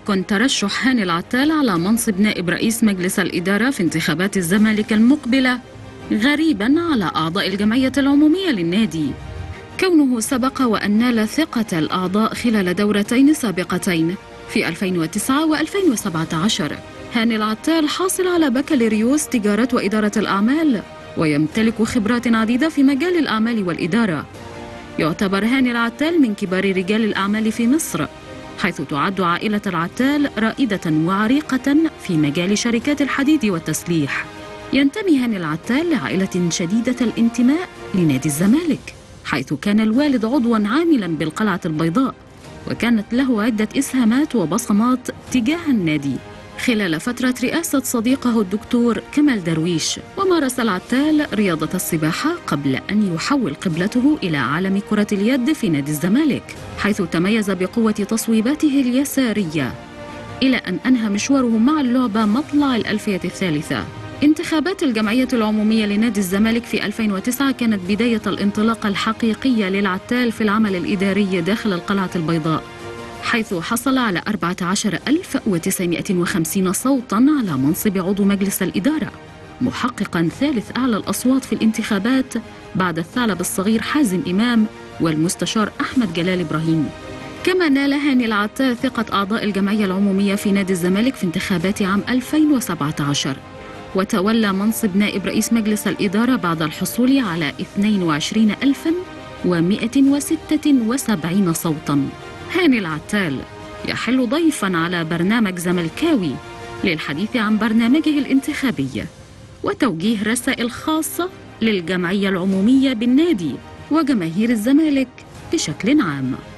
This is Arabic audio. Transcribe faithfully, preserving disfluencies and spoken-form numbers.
يكن ترشح هاني العتال على منصب نائب رئيس مجلس الإدارة في انتخابات الزمالك المقبلة غريباً على أعضاء الجمعية العمومية للنادي، كونه سبق وأن نال ثقة الأعضاء خلال دورتين سابقتين في ألفين وتسعة وألفين وسبعة عشر. هاني العتال حاصل على بكالوريوس تجارة وإدارة الأعمال، ويمتلك خبرات عديدة في مجال الأعمال والإدارة. يعتبر هاني العتال من كبار رجال الأعمال في مصر، حيث تعد عائلة العتال رائدة وعريقة في مجال شركات الحديد والتسليح. ينتمي هاني العتال لعائلة شديدة الانتماء لنادي الزمالك، حيث كان الوالد عضواً عاملاً بالقلعة البيضاء، وكانت له عدة إسهامات وبصمات تجاه النادي خلال فترة رئاسة صديقه الدكتور كمال درويش. ومارس العتال رياضة السباحة قبل أن يحول قبلته إلى عالم كرة اليد في نادي الزمالك، حيث تميز بقوة تصويباته اليسارية، إلى أن أنهى مشواره مع اللعبة مطلع الألفية الثالثة. انتخابات الجمعية العمومية لنادي الزمالك في ألفين وتسعة كانت بداية الانطلاقة الحقيقية للعتال في العمل الإداري داخل القلعة البيضاء، حيث حصل على أربعة عشر ألف وتسعمائة وخمسين صوتاً على منصب عضو مجلس الإدارة، محققاً ثالث أعلى الأصوات في الانتخابات بعد الثعلب الصغير حازم إمام والمستشار أحمد جلال إبراهيم. كما نال هاني العتال ثقة أعضاء الجمعية العمومية في نادي الزمالك في انتخابات عام ألفين وسبعة عشر، وتولى منصب نائب رئيس مجلس الإدارة بعد الحصول على اثنين وعشرين ألفاً ومائة وستة وسبعين صوتاً. هاني العتال يحل ضيفاً على برنامج زملكاوي للحديث عن برنامجه الانتخابي وتوجيه رسائل خاصة للجمعية العمومية بالنادي وجماهير الزمالك بشكل عام.